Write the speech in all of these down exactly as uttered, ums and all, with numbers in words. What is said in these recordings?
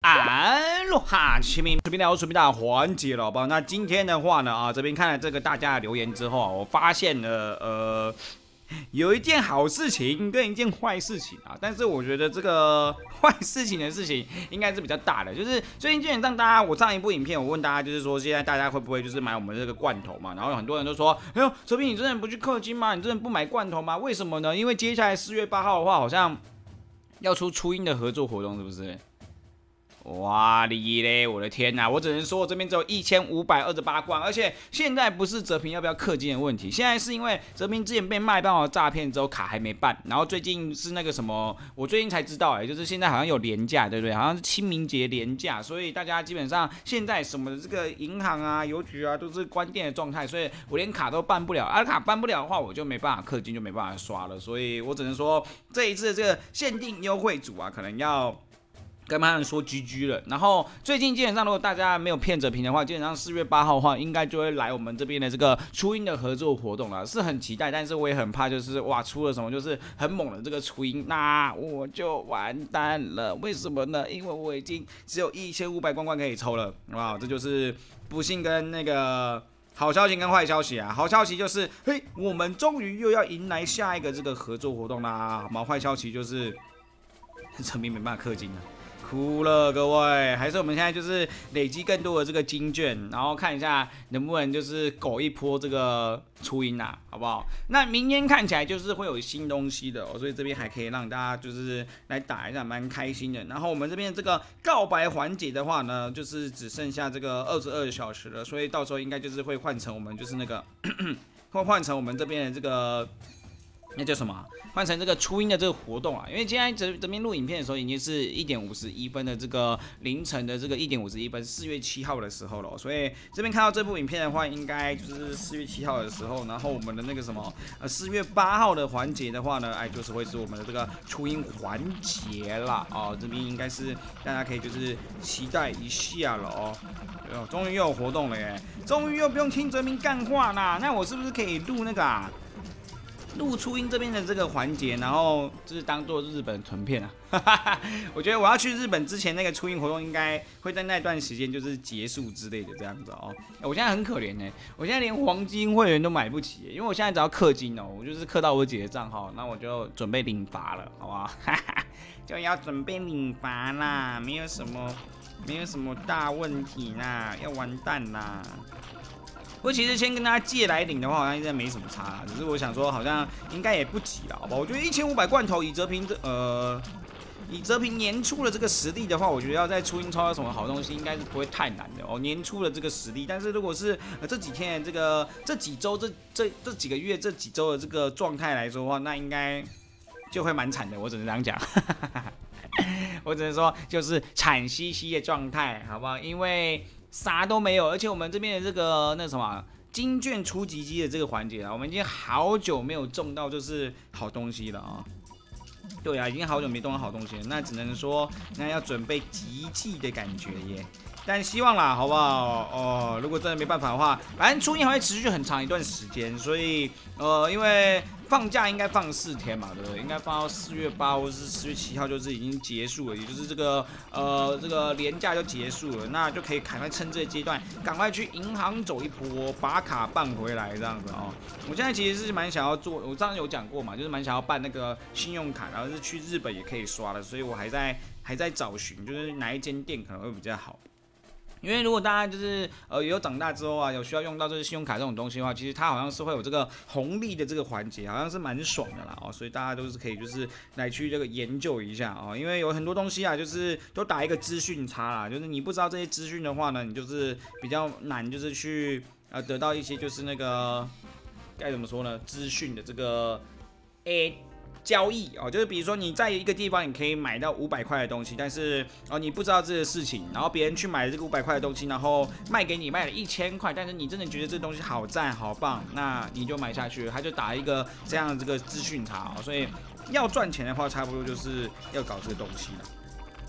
安喽哈，前面随便聊随便大环节了，好不好？那今天的话呢，啊，这边看了这个大家的留言之后啊，我发现了，呃。有一件好事情跟一件坏事情啊，但是我觉得这个坏事情的事情应该是比较大的，就是最近基本上大家，我上一部影片我问大家，就是说现在大家会不会就是买我们这个罐头嘛？然后很多人都说，哎呦，哲斌你真的不去氪金吗？你真的不买罐头吗？为什么呢？因为接下来四月八号的话，好像要出初音的合作活动，是不是？哇哩嘞！我的天哪！我只能说，我这边只有一千五百二十八罐，而且现在不是哲平要不要氪金的问题，现在是因为哲平之前被卖爆了诈骗之后卡还没办，然后最近是那个什么，我最近才知道哎、欸，就是现在好像有连假，对不对？好像是清明节连假，所以大家基本上现在什么的这个银行啊、邮局啊都是关店的状态，所以我连卡都办不了，啊卡办不了的话，我就没办法氪金，就没办法刷了，所以我只能说这一次的这个限定优惠组啊，可能要。跟他们说 G G 了，然后最近基本上如果大家没有骗哲平的话，基本上四月八号的话，应该就会来我们这边的这个初音的合作活动了，是很期待，但是我也很怕就是哇出了什么就是很猛的这个初音，那我就完蛋了，为什么呢？因为我已经只有一千五百罐罐可以抽了，好不好？这就是不幸跟那个。好消息跟坏消息啊，好消息就是嘿，我们终于又要迎来下一个这个合作活动啦，好吗？坏消息就是哲平没办法氪金了。哭了，各位，还是我们现在就是累积更多的这个金券，然后看一下能不能就是苟一波这个初音啊，好不好？那明天看起来就是会有新东西的哦，所以这边还可以让大家就是来打一下，蛮开心的。然后我们这边这个告白环节的话呢，就是只剩下这个二十二小时了，所以到时候应该就是会换成我们就是那个会换成我们这边的这个。那叫什么？换成这个初音的这个活动啊，因为今天这这边录影片的时候已经是一点五十一分的这个凌晨的这个一点五十一分，四月七号的时候了，所以这边看到这部影片的话，应该就是四月七号的时候，然后我们的那个什么呃四月八号的环节的话呢，哎就是会是我们的这个初音环节啦，哦这边应该是大家可以就是期待一下了哦。哦，终于又有活动了耶！终于又不用听哲明干话啦，那我是不是可以录那个啊？录初音这边的这个环节，然后就是当做日本囤片啊。我觉得我要去日本之前，那个初音活动应该会在那段时间就是结束之类的这样子哦。我现在很可怜呢，我现在连黄金会员都买不起，因为我现在只要氪金哦，我就是氪到我姐的账号，那我就准备领罚了，好不好？就要准备领罚啦，没有什么没有什么大问题啦，要完蛋啦。不过其实先跟大家借来领的话，好像应该没什么差啦。只是我想说，好像应该也不急了，好吧？我觉得一千五百罐头以哲平这呃，以哲平年初的这个实力的话，我觉得要在初音抽到什么好东西，应该是不会太难的哦。年初的这个实力，但是如果是、呃、这几天的这个这几周这这这几个月这几周的这个状态来说的话，那应该就会蛮惨的。我只能这样讲。我只能说就是惨兮兮的状态，好不好？因为啥都没有，而且我们这边的这个那什么金券出击机的这个环节啊，我们已经好久没有中到就是好东西了啊。对啊，已经好久没中到好东西了，那只能说那要准备集气的感觉耶。但希望啦，好不好？哦，如果真的没办法的话，反正初音还会持续很长一段时间，所以呃，因为放假应该放四天嘛，对不对？应该放到四月八或是四月七号，就是已经结束了，也就是这个呃这个连假就结束了，那就可以赶快趁这个阶段，赶快去银行走一波，把卡办回来这样子哦。我现在其实是蛮想要做，我刚刚有讲过嘛，就是蛮想要办那个信用卡，然后是去日本也可以刷的，所以我还在还在找寻，就是哪一间店可能会比较好。因为如果大家就是呃有长大之后啊，有需要用到这个信用卡这种东西的话，其实它好像是会有这个红利的这个环节，好像是蛮爽的啦哦，所以大家都是可以就是来去这个研究一下哦，因为有很多东西啊，就是都打一个资讯差啦，就是你不知道这些资讯的话呢，你就是比较难，就是去呃得到一些就是那个该怎么说呢，资讯的这个 A。交易哦，就是比如说你在一个地方你可以买到五百块的东西，但是哦你不知道这个事情，然后别人去买这个五百块的东西，然后卖给你卖了一千块，但是你真的觉得这东西好赞好棒，那你就买下去，他就打一个这样的这个资讯差哦，所以要赚钱的话，差不多就是要搞这个东西了。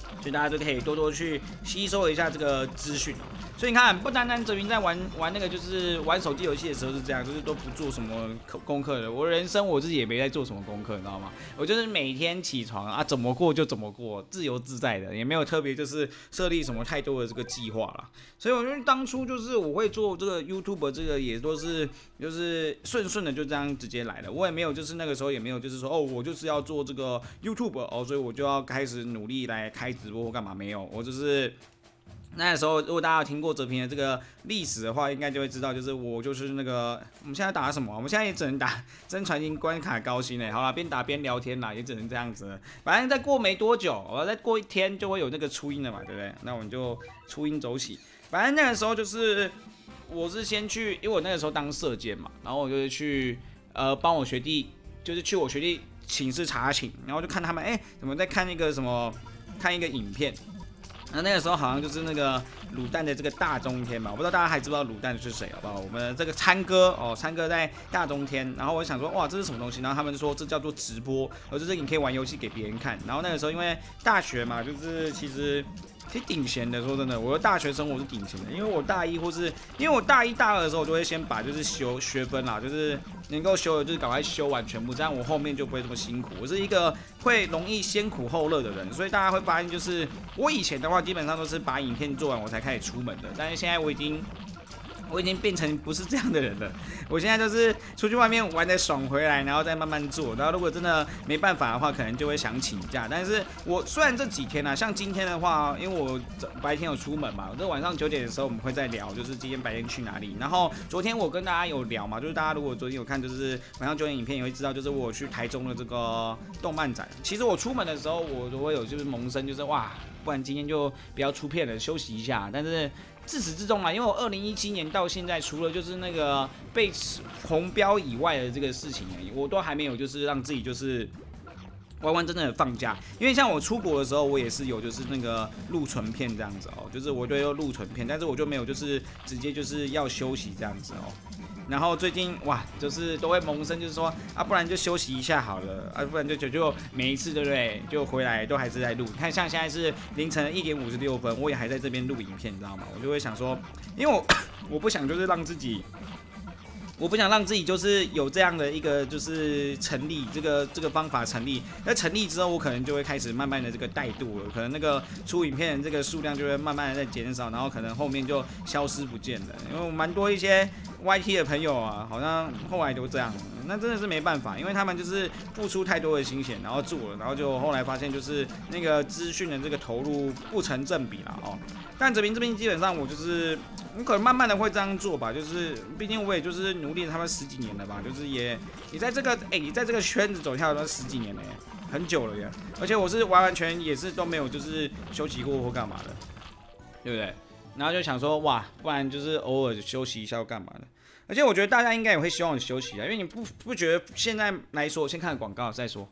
所以大家都可以多多去吸收一下这个资讯。所以你看，不单单哲云在玩玩那个就是玩手机游戏的时候是这样，就是都不做什么功课的。我人生我自己也没在做什么功课，你知道吗？我就是每天起床啊，怎么过就怎么过，自由自在的，也没有特别就是设立什么太多的这个计划啦。所以我觉得当初就是我会做这个 YouTube 这个也都是就是顺顺的就这样直接来了。我也没有就是那个时候也没有就是说哦，我就是要做这个 YouTube 哦，所以我就要开始努力来开直播或干嘛？没有，我就是。那时候，如果大家有听过哲平的这个历史的话，应该就会知道，就是我就是那个我们现在打什么？我们现在也只能打真传型关卡高薪嘞。好啦，边打边聊天啦，也只能这样子了。反正再过没多久，我再过一天就会有那个初音了嘛，对不对？那我们就初音走起。反正那个时候就是我是先去，因为我那个时候当射箭嘛，然后我就是去呃帮我学弟，就是去我学弟寝室查寝，然后就看他们哎、欸、怎么在看那个什么看一个影片。那那个时候好像就是那个卤蛋的这个大中天吧，我不知道大家还知不知道卤蛋是谁，好不好？我们这个参哥哦，参哥在大中天，然后我想说哇这是什么东西，然后他们就说这叫做直播，而就是你可以玩游戏给别人看。然后那个时候因为大学嘛，就是其实挺顶闲的，说真的，我的大学生活是顶闲的，因为我大一或是因为我大一大二的时候，我就会先把就是修学分啦，就是能够修的，就是赶快修完全部，这样我后面就不会这么辛苦。我是一个会容易先苦后乐的人，所以大家会发现，就是我以前的话，基本上都是把影片做完我才开始出门的，但是现在我已经。我已经变成不是这样的人了，我现在就是出去外面玩的爽回来，然后再慢慢做。然后如果真的没办法的话，可能就会想请假。但是我虽然这几天啊，像今天的话，因为我白天有出门嘛，这晚上九点的时候我们会再聊，就是今天白天去哪里。然后昨天我跟大家有聊嘛，就是大家如果昨天有看，就是晚上九点影片也会知道，就是我去台中的这个动漫展。其实我出门的时候，我都会有就是萌生，就是哇，不然今天就不要出片了，休息一下。但是自始至终啊，因为我二零一七年到现在，除了就是那个被红标以外的这个事情而已，我都还没有就是让自己就是完完整整的放假。因为像我出国的时候，我也是有就是那个录纯片这样子哦，就是我就要录纯片，但是我就没有就是直接就是要休息这样子哦。然后最近哇，就是都会萌生，就是说啊，不然就休息一下好了，啊，不然就就就每一次对不对？就回来都还是在录。你看，像现在是凌晨一点五十六分，我也还在这边录影片，你知道吗？我就会想说，因为我我不想就是让自己。我不想让自己就是有这样的一个就是成立这个这个方法成立，那成立之后我可能就会开始慢慢的这个怠惰了，可能那个出影片的这个数量就会慢慢的在减少，然后可能后面就消失不见了。因为我蛮多一些 Y T 的朋友啊，好像后来都这样，那真的是没办法，因为他们就是付出太多的心血，然后做了，然后就后来发现就是那个资讯的这个投入不成正比啦哦。但这边这边基本上我就是我可能慢慢的会这样做吧，就是毕竟我也就是努力了他们十几年了吧，就是也也在这个哎、欸，你在这个圈子走跳了十几年了耶，很久了耶，而且我是完完全也是都没有就是休息过或干嘛的，对不对？然后就想说哇，不然就是偶尔休息一下或干嘛的。而且我觉得大家应该也会希望你休息啊，因为你不不觉得现在来说，先看广告再说。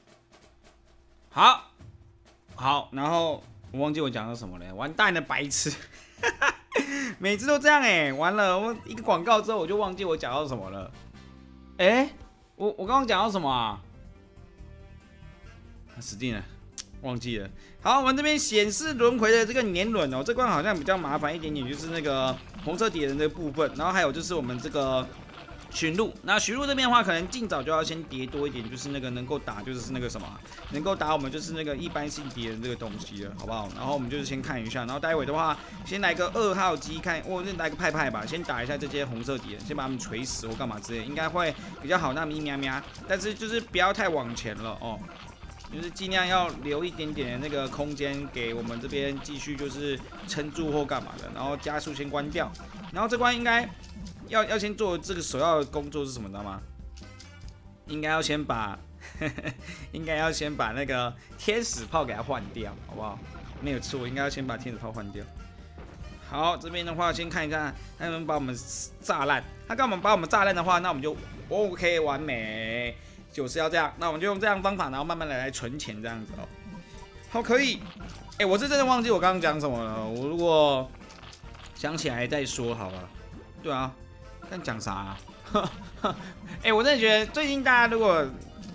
好，好，然后我忘记我讲到什么了，完蛋了，白痴。每次都这样哎、欸，完了，我一个广告之后我就忘记我讲到什么了。哎、欸，我我刚刚讲到什么啊？死定了，忘记了。好，我们这边显示轮回的这个年轮哦，这关好像比较麻烦一点点，就是那个红色敌人的部分，然后还有就是我们这个驯鹿。那驯鹿这边的话，可能尽早就要先叠多一点，就是那个能够打，就是那个什么，能够打我们就是那个一般性敌人这个东西了，好不好？然后我们就是先看一下，然后待会的话，先来个二号机看，或者来个派派吧，先打一下这些红色敌人，先把他们锤死或干嘛之类，应该会比较好。那咪喵喵，但是就是不要太往前了哦。就是尽量要留一点点的那个空间给我们这边继续就是撑住或干嘛的，然后加速先关掉，然后这关应该要要先做这个首要的工作是什么，你知道吗？应该要先把呵呵应该要先把那个天使炮给它换掉，好不好？没有错，应该要先把天使炮换掉。好，这边的话先看一下他们把我们炸烂，他刚我们把我们炸烂的话，那我们就 OK 完美。就是要这样，那我们就用这样的方法，然后慢慢的来存钱，这样子哦。好，可以。哎、欸，我是真的忘记我刚刚讲什么了。我如果想起来再说好了。对啊，刚讲啥、啊？哎、欸，我真的觉得最近大家如果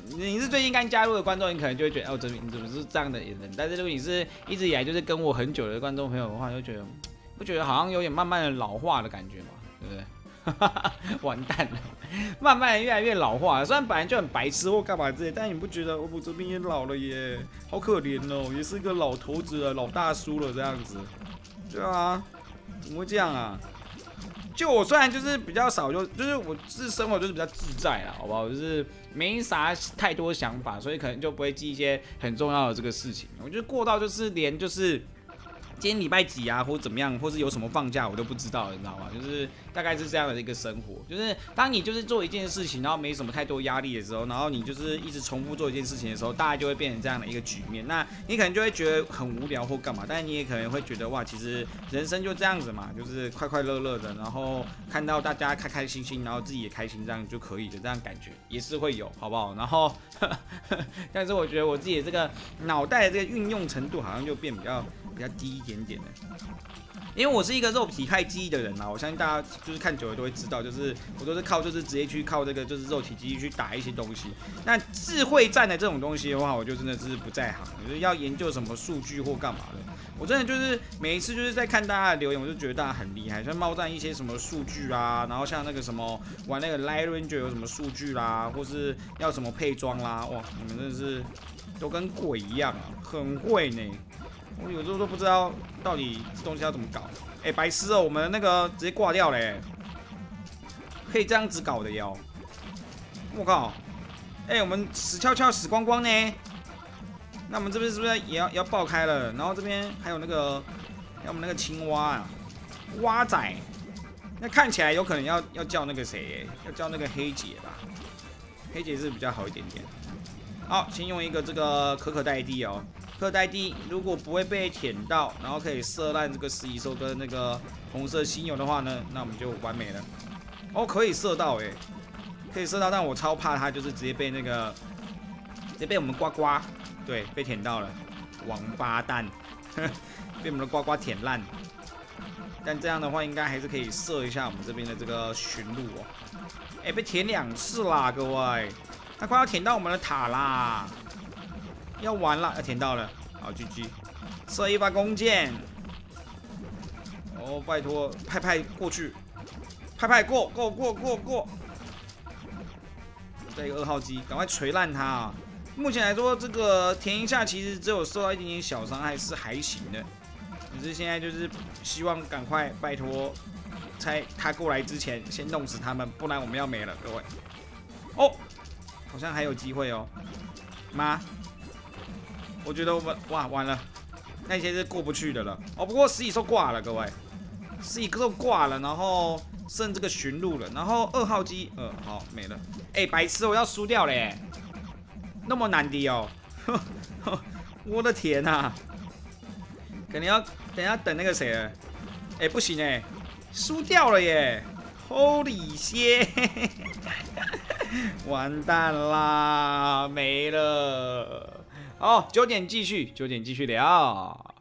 你是最近刚加入的观众，你可能就会觉得哦，这你怎么是这样的人？但是如果你是一直以来就是跟我很久的观众朋友的话，就觉得不觉得好像有点慢慢的老化的感觉嘛，对不对？完蛋了，慢慢的越来越老化了。虽然本来就很白痴或干嘛之类，但你不觉得我这边也老了耶？好可怜哦，也是个老头子了，老大叔了这样子。对啊，怎么会这样啊？就我虽然就是比较少，就就是我是生活就是比较自在啦，好不好？就是没啥太多想法，所以可能就不会记一些很重要的这个事情。我觉得过到就是连就是。今天礼拜几啊，或怎么样，或是有什么放假，我都不知道，你知道吗？就是大概是这样的一个生活。就是当你就是做一件事情，然后没什么太多压力的时候，然后你就是一直重复做一件事情的时候，大概就会变成这样的一个局面。那你可能就会觉得很无聊或干嘛，但是你也可能会觉得哇，其实人生就这样子嘛，就是快快乐乐的，然后看到大家开开心心，然后自己也开心，这样就可以的，这样感觉也是会有，好不好？然后，但是我觉得我自己的这个脑袋的这个运用程度好像就变比较。比较低一点点的，因为我是一个肉体太记忆的人啦，我相信大家就是看久了都会知道，就是我都是靠就是直接去靠这个就是肉体记忆去打一些东西。那智慧战的这种东西的话，我就真的是不在行，就是要研究什么数据或干嘛的。我真的就是每一次就是在看大家的留言，我就觉得大家很厉害，像猫战一些什么数据啊，然后像那个什么玩那个 Light Ranger 有什么数据啦，或是要什么配装啦，哇，你们真的是都跟鬼一样啊，很会呢。我有时候都不知道到底这东西要怎么搞。哎、欸，白痴哦、喔，我们那个直接挂掉嘞、欸，可以这样子搞的哟。我靠！哎、欸，我们死翘翘死光光呢。那我们这边是不是也要也要爆开了？然后这边还有那个，还有我们那个青蛙啊，蛙仔。那看起来有可能要要叫那个谁、欸，要叫那个黑姐吧？黑姐是比较好一点点。好，先用一个这个可可代替哦。可代替如果不会被舔到，然后可以射烂这个食蚁兽跟那个红色犀牛的话呢，那我们就完美了。哦，可以射到哎、欸，可以射到，但我超怕它就是直接被那个，直接被我们呱呱，对，被舔到了，王八蛋，被我们的呱呱舔烂。但这样的话，应该还是可以射一下我们这边的这个驯鹿哦。哎、欸，被舔两次啦，各位，它快要舔到我们的塔啦。要完了，要填到了，好 ，G G， 射一发弓箭，哦，拜托，派派过去，派派过过过过过，再一个二号机，赶快锤烂它啊！目前来说，这个填一下其实只有受到一点点小伤害，是还行的。只是现在就是希望赶快拜托，在他过来之前先弄死他们，不然我们要没了，各位。哦，好像还有机会哦，妈。我觉得我们哇完了，那些是过不去的了哦。不过食蚁兽挂了，各位，食蚁兽挂了，然后剩这个驯鹿了，然后二号机呃好没了。哎、欸，白痴，我要输掉嘞，那么难的哦，我的天啊，肯定要等一下等那个谁了。哎、欸，不行哎，输掉了耶 ，Holy shit， 完蛋啦，没了。好，九点继续，九点继续聊。